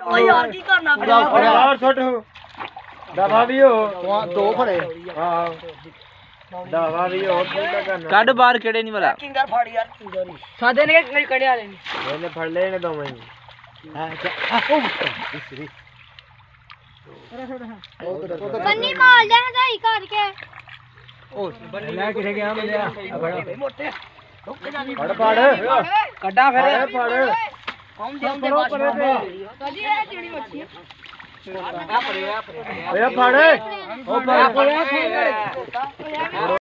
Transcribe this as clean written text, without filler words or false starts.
ओ यार की करना पड़ा और छोट हो दवा भी हो दो फड़े हां दवा भी हो पूरा करना ਕੱਢ ਬਾਹਰ ਕਿਹੜੇ ਨਹੀਂ ਵਾਲਾ किंगर फड़ यार किंगर सादे ने नहीं कड़े वाले ने ਇਹਨੇ ਫੜ ਲਏ ਨੇ ਦੋਵੇਂ बन्नी मार ले सही करके ਲੈ ਕਿਥੇ ਗਿਆ ਮਿਲਿਆ मोटे ਫੜ ਫੜ ਕੱਢਾਂ ਫਿਰ ਫੜ हम दे दे बस कदी है चिड़ी मच्छी ਓਏ ਫੜ ਉਹ ਫੜ